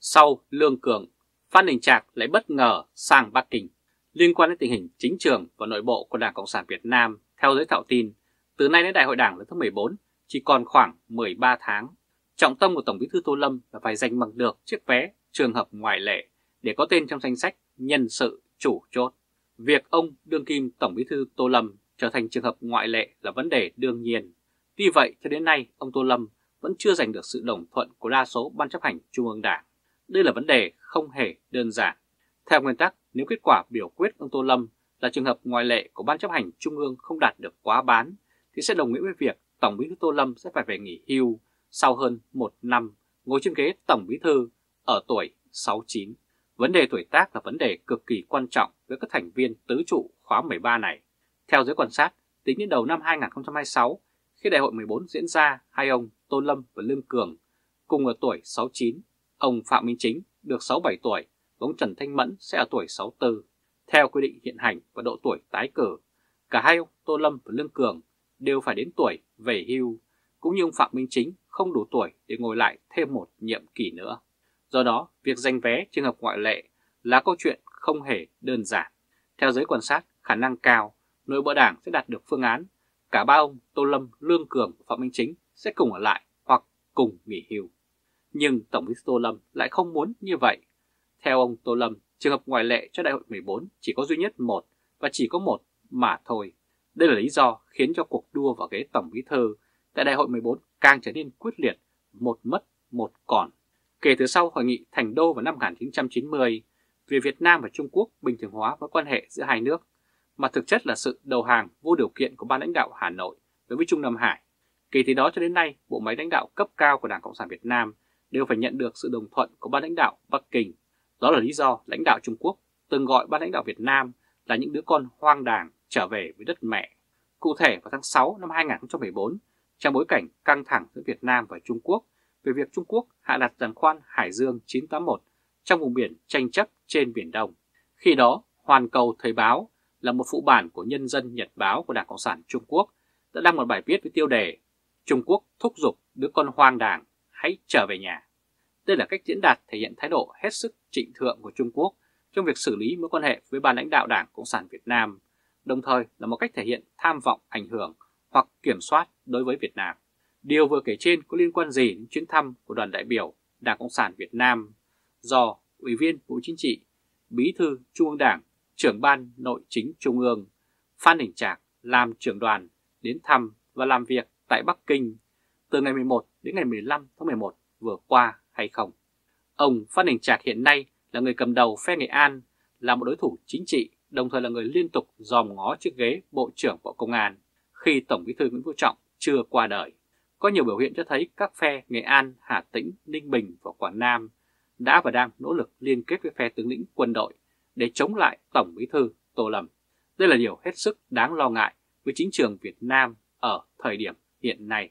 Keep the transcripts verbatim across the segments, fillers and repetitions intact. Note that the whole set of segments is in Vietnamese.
Sau Lương Cường, Phan Đình Trạc lại bất ngờ sang Bắc Kinh. Liên quan đến tình hình chính trường và nội bộ của Đảng Cộng sản Việt Nam, theo giới thạo tin, từ nay đến Đại hội Đảng lần thứ mười bốn chỉ còn khoảng mười ba tháng. Trọng tâm của Tổng Bí thư Tô Lâm là phải giành bằng được chiếc vé trường hợp ngoại lệ để có tên trong danh sách nhân sự chủ chốt. Việc ông đương kim Tổng Bí thư Tô Lâm trở thành trường hợp ngoại lệ là vấn đề đương nhiên. Tuy vậy, cho đến nay, ông Tô Lâm vẫn chưa giành được sự đồng thuận của đa số Ban chấp hành Trung ương Đảng. Đây là vấn đề không hề đơn giản. Theo nguyên tắc, nếu kết quả biểu quyết ông Tô Lâm là trường hợp ngoại lệ của Ban chấp hành Trung ương không đạt được quá bán, thì sẽ đồng nghĩa với việc Tổng Bí thư Tô Lâm sẽ phải về nghỉ hưu sau hơn một năm ngồi trên ghế Tổng Bí thư ở tuổi sáu mươi chín. Vấn đề tuổi tác là vấn đề cực kỳ quan trọng với các thành viên tứ trụ khóa mười ba này. Theo giới quan sát, tính đến đầu năm hai nghìn không trăm hai mươi sáu, khi Đại hội mười bốn diễn ra, hai ông Tô Lâm và Lương Cường cùng ở tuổi sáu mươi chín, ông Phạm Minh Chính được sáu mươi bảy tuổi và ông Trần Thanh Mẫn sẽ ở tuổi sáu mươi tư. Theo quy định hiện hành và độ tuổi tái cử, cả hai ông Tô Lâm và Lương Cường đều phải đến tuổi về hưu, cũng như ông Phạm Minh Chính không đủ tuổi để ngồi lại thêm một nhiệm kỳ nữa. Do đó, việc giành vé trường hợp ngoại lệ là câu chuyện không hề đơn giản. Theo giới quan sát, khả năng cao nội bộ Đảng sẽ đạt được phương án cả ba ông Tô Lâm, Lương Cường và Phạm Minh Chính sẽ cùng ở lại hoặc cùng nghỉ hưu. Nhưng Tổng Bí thư Tô Lâm lại không muốn như vậy. Theo ông Tô Lâm, trường hợp ngoại lệ cho Đại hội mười bốn chỉ có duy nhất một và chỉ có một mà thôi. Đây là lý do khiến cho cuộc đua vào ghế Tổng Bí thư tại Đại hội mười bốn càng trở nên quyết liệt, một mất một còn. Kể từ sau Hội nghị Thành Đô vào năm một nghìn chín trăm chín mươi về Việt Nam và Trung Quốc bình thường hóa mối quan hệ giữa hai nước, mà thực chất là sự đầu hàng vô điều kiện của ban lãnh đạo Hà Nội đối với Trung Nam Hải. Kể từ đó cho đến nay, bộ máy lãnh đạo cấp cao của Đảng Cộng sản Việt Nam đều phải nhận được sự đồng thuận của ban lãnh đạo Bắc Kinh. Đó là lý do lãnh đạo Trung Quốc từng gọi ban lãnh đạo Việt Nam là những đứa con hoang đàng trở về với đất mẹ. Cụ thể vào tháng sáu năm hai nghìn không trăm mười bốn, trong bối cảnh căng thẳng giữa Việt Nam và Trung Quốc về việc Trung Quốc hạ đặt giàn khoan Hải Dương chín tám mốt trong vùng biển tranh chấp trên Biển Đông. Khi đó, Hoàn Cầu Thời báo là một phụ bản của Nhân dân Nhật báo của Đảng Cộng sản Trung Quốc đã đăng một bài viết với tiêu đề Trung Quốc thúc giục đứa con hoang đàng hãy trở về nhà. Đây là cách diễn đạt thể hiện thái độ hết sức trịnh thượng của Trung Quốc trong việc xử lý mối quan hệ với ban lãnh đạo Đảng Cộng sản Việt Nam, đồng thời là một cách thể hiện tham vọng ảnh hưởng hoặc kiểm soát đối với Việt Nam. Điều vừa kể trên có liên quan gì đến chuyến thăm của đoàn đại biểu Đảng Cộng sản Việt Nam do Ủy viên Bộ Chính trị, Bí thư Trung ương Đảng, Trưởng ban Nội chính Trung ương Phan Đình Trạc làm trưởng đoàn đến thăm và làm việc tại Bắc Kinh từ ngày mười một đến ngày mười lăm tháng mười một vừa qua hay không? Ông Phan Đình Trạc hiện nay là người cầm đầu phe Nghệ An, là một đối thủ chính trị, đồng thời là người liên tục dòm ngó chiếc ghế Bộ trưởng Bộ Công an khi Tổng Bí thư Nguyễn Phú Trọng chưa qua đời. Có nhiều biểu hiện cho thấy các phe Nghệ An, Hà Tĩnh, Ninh Bình và Quảng Nam đã và đang nỗ lực liên kết với phe tướng lĩnh quân đội để chống lại Tổng Bí thư Tô Lâm. Đây là điều hết sức đáng lo ngại với chính trường Việt Nam ở thời điểm hiện nay.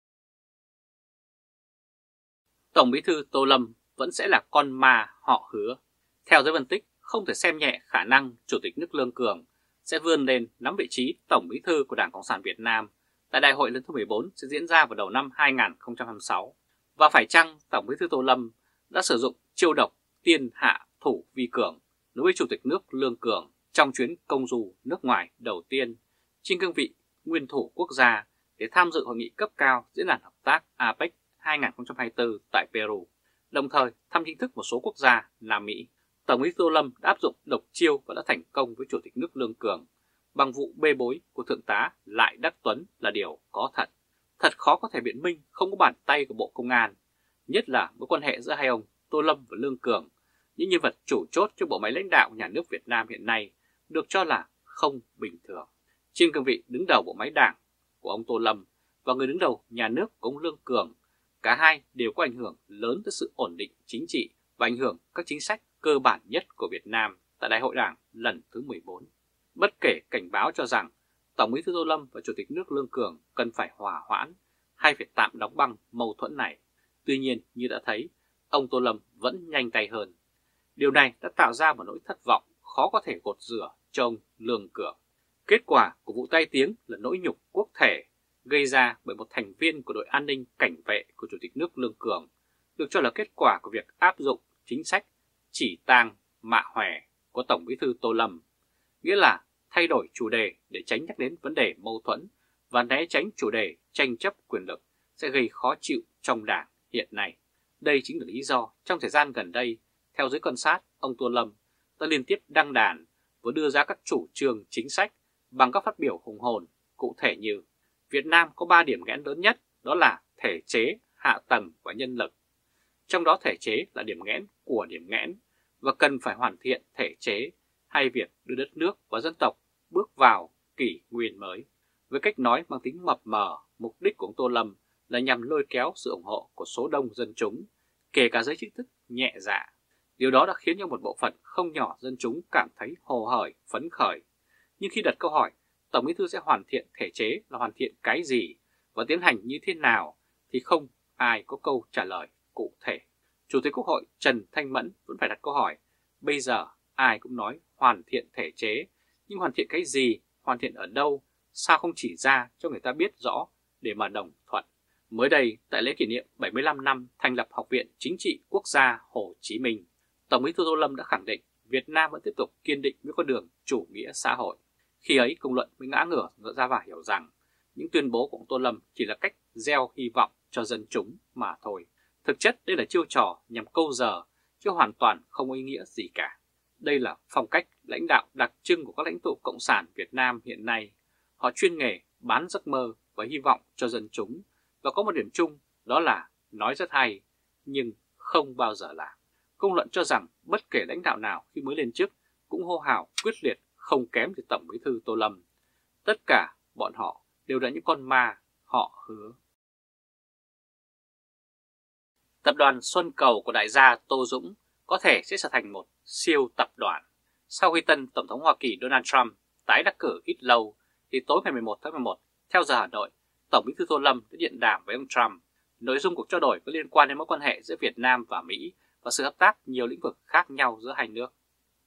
Tổng Bí thư Tô Lâm vẫn sẽ là con ma họ Hứa. Theo giới phân tích, không thể xem nhẹ khả năng Chủ tịch nước Lương Cường sẽ vươn lên nắm vị trí Tổng Bí thư của Đảng Cộng sản Việt Nam tại Đại hội lần thứ mười bốn sẽ diễn ra vào đầu năm hai nghìn không trăm hai mươi sáu. Và phải chăng Tổng Bí thư Tô Lâm đã sử dụng chiêu độc tiên hạ thủ vi cường đối với Chủ tịch nước Lương Cường trong chuyến công du nước ngoài đầu tiên trên cương vị nguyên thủ quốc gia để tham dự hội nghị cấp cao Diễn đàn Hợp tác a pếch hai nghìn không trăm hai mươi tư tại Peru, đồng thời thăm chính thức một số quốc gia Nam Mỹ. Tổng Bí thư Tô Lâm đã áp dụng độc chiêu và đã thành công với Chủ tịch nước Lương Cường bằng vụ bê bối của Thượng tá Lại Đắc Tuấn là điều có thật. Thật khó có thể biện minh không có bàn tay của Bộ Công an, nhất là mối quan hệ giữa hai ông Tô Lâm và Lương Cường, những nhân vật chủ chốt trong bộ máy lãnh đạo nhà nước Việt Nam hiện nay, được cho là không bình thường. Trên cương vị đứng đầu bộ máy đảng của ông Tô Lâm và người đứng đầu nhà nước của ông Lương Cường, cả hai đều có ảnh hưởng lớn tới sự ổn định chính trị và ảnh hưởng các chính sách cơ bản nhất của Việt Nam tại Đại hội Đảng lần thứ mười bốn. Bất kể cảnh báo cho rằng Tổng Bí thư Tô Lâm và Chủ tịch nước Lương Cường cần phải hòa hoãn hay phải tạm đóng băng mâu thuẫn này, tuy nhiên như đã thấy, ông Tô Lâm vẫn nhanh tay hơn. Điều này đã tạo ra một nỗi thất vọng khó có thể gột rửa cho ông Lương Cường. Kết quả của vụ tai tiếng là nỗi nhục quốc thể gây ra bởi một thành viên của đội an ninh cảnh vệ của Chủ tịch nước Lương Cường, được cho là kết quả của việc áp dụng chính sách chỉ tang mạ hòe của Tổng Bí thư Tô Lâm, nghĩa là thay đổi chủ đề để tránh nhắc đến vấn đề mâu thuẫn và né tránh chủ đề tranh chấp quyền lực sẽ gây khó chịu trong Đảng hiện nay. Đây chính là lý do trong thời gian gần đây, theo giới quan sát, ông Tô Lâm đã liên tiếp đăng đàn và đưa ra các chủ trương chính sách bằng các phát biểu hùng hồn, cụ thể như Việt Nam có ba điểm nghẽn lớn nhất, đó là thể chế, hạ tầng và nhân lực. Trong đó thể chế là điểm nghẽn của điểm nghẽn và cần phải hoàn thiện thể chế hay việc đưa đất nước và dân tộc bước vào kỷ nguyên mới. Với cách nói mang tính mập mờ, mục đích của ông Tô Lâm là nhằm lôi kéo sự ủng hộ của số đông dân chúng, kể cả giới trí thức nhẹ dạ. Điều đó đã khiến cho một bộ phận không nhỏ dân chúng cảm thấy hồ hởi, phấn khởi. Nhưng khi đặt câu hỏi Tổng Bí thư sẽ hoàn thiện thể chế là hoàn thiện cái gì và tiến hành như thế nào thì không ai có câu trả lời cụ thể. Chủ tịch Quốc hội Trần Thanh Mẫn vẫn phải đặt câu hỏi, bây giờ ai cũng nói hoàn thiện thể chế, nhưng hoàn thiện cái gì, hoàn thiện ở đâu, sao không chỉ ra cho người ta biết rõ để mà đồng thuận. Mới đây, tại lễ kỷ niệm bảy mươi lăm năm thành lập Học viện Chính trị Quốc gia Hồ Chí Minh, Tổng Bí thư Tô Lâm đã khẳng định Việt Nam vẫn tiếp tục kiên định với con đường chủ nghĩa xã hội. Khi ấy, công luận mới ngã ngửa ra và hiểu rằng những tuyên bố của ông Tô Lâm chỉ là cách gieo hy vọng cho dân chúng mà thôi. Thực chất đây là chiêu trò nhằm câu giờ, chứ hoàn toàn không có ý nghĩa gì cả. Đây là phong cách lãnh đạo đặc trưng của các lãnh tụ Cộng sản Việt Nam hiện nay. Họ chuyên nghề bán giấc mơ và hy vọng cho dân chúng, và có một điểm chung đó là nói rất hay nhưng không bao giờ làm. Công luận cho rằng bất kể lãnh đạo nào khi mới lên chức cũng hô hào quyết liệt không kém từ Tổng Bí thư Tô Lâm. Tất cả bọn họ đều là những con ma họ hứa. Tập đoàn Xuân Cầu của đại gia Tô Dũng có thể sẽ trở thành một siêu tập đoàn. Sau khi tân Tổng thống Hoa Kỳ Donald Trump tái đắc cử ít lâu, thì tối ngày mười một tháng mười một, theo giờ Hà Nội, Tổng Bí thư Tô Lâm đã điện đàm với ông Trump. Nội dung cuộc trao đổi có liên quan đến mối quan hệ giữa Việt Nam và Mỹ và sự hợp tác nhiều lĩnh vực khác nhau giữa hai nước.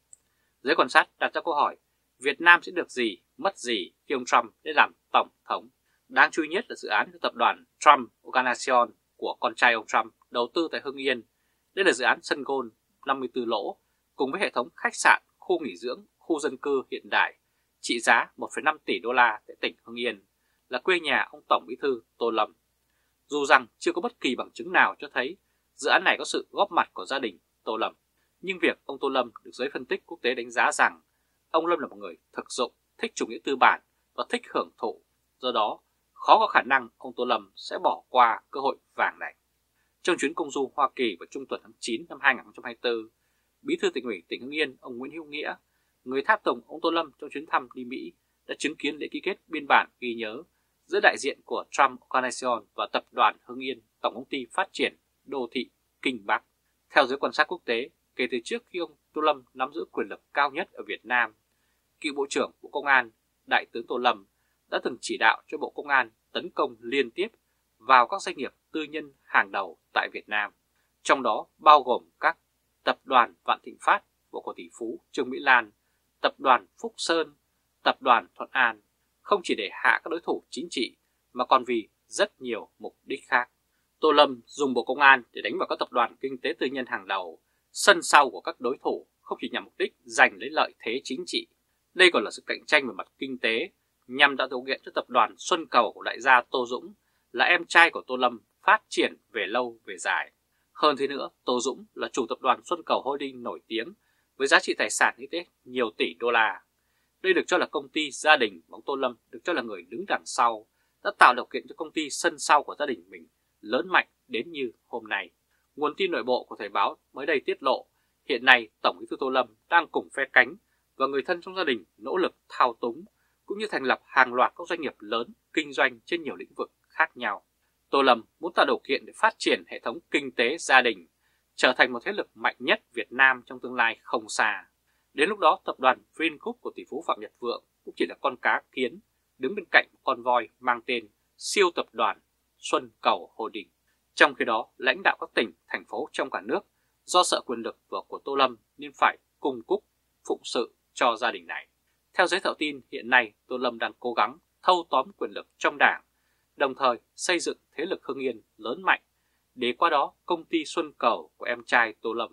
Giới quan sát đặt ra câu hỏi, Việt Nam sẽ được gì, mất gì khi ông Trump để làm Tổng thống? Đáng chú ý nhất là dự án của tập đoàn Trump Organization của con trai ông Trump đầu tư tại Hưng Yên. Đây là dự án sân golf năm mươi tư lỗ cùng với hệ thống khách sạn, khu nghỉ dưỡng, khu dân cư hiện đại trị giá một phẩy năm tỷ đô la tại tỉnh Hưng Yên, là quê nhà ông Tổng Bí thư Tô Lâm. Dù rằng chưa có bất kỳ bằng chứng nào cho thấy dự án này có sự góp mặt của gia đình Tô Lâm, nhưng việc ông Tô Lâm được giới phân tích quốc tế đánh giá rằng ông Lâm là một người thực dụng, thích chủ nghĩa tư bản và thích hưởng thụ, do đó khó có khả năng ông Tô Lâm sẽ bỏ qua cơ hội vàng này. Trong chuyến công du Hoa Kỳ vào trung tuần tháng chín năm hai nghìn không trăm hai mươi tư, Bí thư Tỉnh ủy tỉnh Hưng Yên ông Nguyễn Hữu Nghĩa, người tháp tùng ông Tô Lâm trong chuyến thăm đi Mỹ, đã chứng kiến lễ ký kết biên bản ghi nhớ giữa đại diện của Trump Organization và tập đoàn Hưng Yên, tổng công ty phát triển đô thị Kinh Bắc. Theo giới quan sát quốc tế, kể từ trước khi ông Tô Lâm nắm giữ quyền lực cao nhất ở Việt Nam, cựu Bộ trưởng Bộ Công an Đại tướng Tô Lâm đã từng chỉ đạo cho Bộ Công an tấn công liên tiếp vào các doanh nghiệp tư nhân hàng đầu tại Việt Nam, trong đó bao gồm các tập đoàn Vạn Thịnh Phát của tỷ phú Trương Mỹ Lan, tập đoàn Phúc Sơn, tập đoàn Thuận An, không chỉ để hạ các đối thủ chính trị mà còn vì rất nhiều mục đích khác. Tô Lâm dùng Bộ Công an để đánh vào các tập đoàn kinh tế tư nhân hàng đầu, sân sau của các đối thủ, không chỉ nhằm mục đích giành lấy lợi thế chính trị. Đây còn là sự cạnh tranh về mặt kinh tế, nhằm tạo điều kiện cho tập đoàn Xuân Cầu của đại gia Tô Dũng, là em trai của Tô Lâm, phát triển về lâu về dài. Hơn thế nữa, Tô Dũng là chủ tập đoàn Xuân Cầu Holding nổi tiếng với giá trị tài sản như thế nhiều tỷ đô la. Đây được cho là công ty gia đình mà ông Tô Lâm được cho là người đứng đằng sau, đã tạo điều kiện cho công ty sân sau của gia đình mình lớn mạnh đến như hôm nay. Nguồn tin nội bộ của Thời báo mới đây tiết lộ, hiện nay Tổng Bí thư Tô Lâm đang cùng phe cánh và người thân trong gia đình nỗ lực thao túng, cũng như thành lập hàng loạt các doanh nghiệp lớn kinh doanh trên nhiều lĩnh vực khác nhau. Tô Lâm muốn tạo điều kiện để phát triển hệ thống kinh tế gia đình, trở thành một thế lực mạnh nhất Việt Nam trong tương lai không xa. Đến lúc đó, tập đoàn Vingroup của tỷ phú Phạm Nhật Vượng cũng chỉ là con cá kiến đứng bên cạnh một con voi mang tên siêu tập đoàn Xuân Cầu Holding. Trong khi đó, lãnh đạo các tỉnh, thành phố trong cả nước do sợ quyền lực của Tô Lâm nên phải cung cúc phụng sự cho gia đình này. Theo giới thạo tin, hiện nay Tô Lâm đang cố gắng thâu tóm quyền lực trong đảng, đồng thời xây dựng thế lực Hưng Yên lớn mạnh, để qua đó công ty Xuân Cầu của em trai Tô Lâm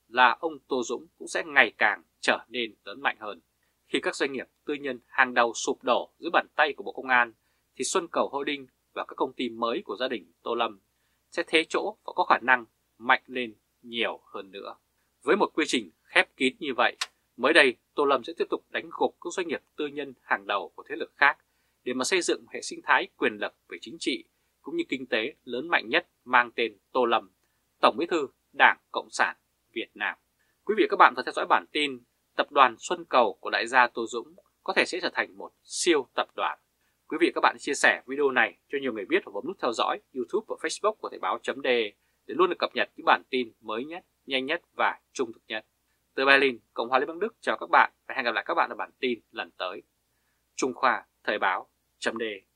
là ông Tô Dũng cũng sẽ ngày càng trở nên lớn mạnh hơn. Khi các doanh nghiệp tư nhân hàng đầu sụp đổ dưới bàn tay của Bộ Công an, thì Xuân Cầu Holding và các công ty mới của gia đình Tô Lâm sẽ thế chỗ và có khả năng mạnh lên nhiều hơn nữa. Với một quy trình khép kín như vậy, mới đây Tô Lâm sẽ tiếp tục đánh gục các doanh nghiệp tư nhân hàng đầu của thế lực khác để mà xây dựng hệ sinh thái quyền lực về chính trị cũng như kinh tế lớn mạnh nhất mang tên Tô Lâm, Tổng Bí thư Đảng Cộng sản Việt Nam. Quý vị và các bạn vừa theo dõi bản tin tập đoàn Xuân Cầu của đại gia Tô Dũng có thể sẽ trở thành một siêu tập đoàn. Quý vị và các bạn chia sẻ video này cho nhiều người biết và bấm nút theo dõi YouTube và Facebook của Thời báo.de để luôn được cập nhật những bản tin mới nhất, nhanh nhất và trung thực nhất. Từ Berlin, Cộng hòa Liên bang Đức chào các bạn và hẹn gặp lại các bạn ở bản tin lần tới. Trung Khoa Thời báo.de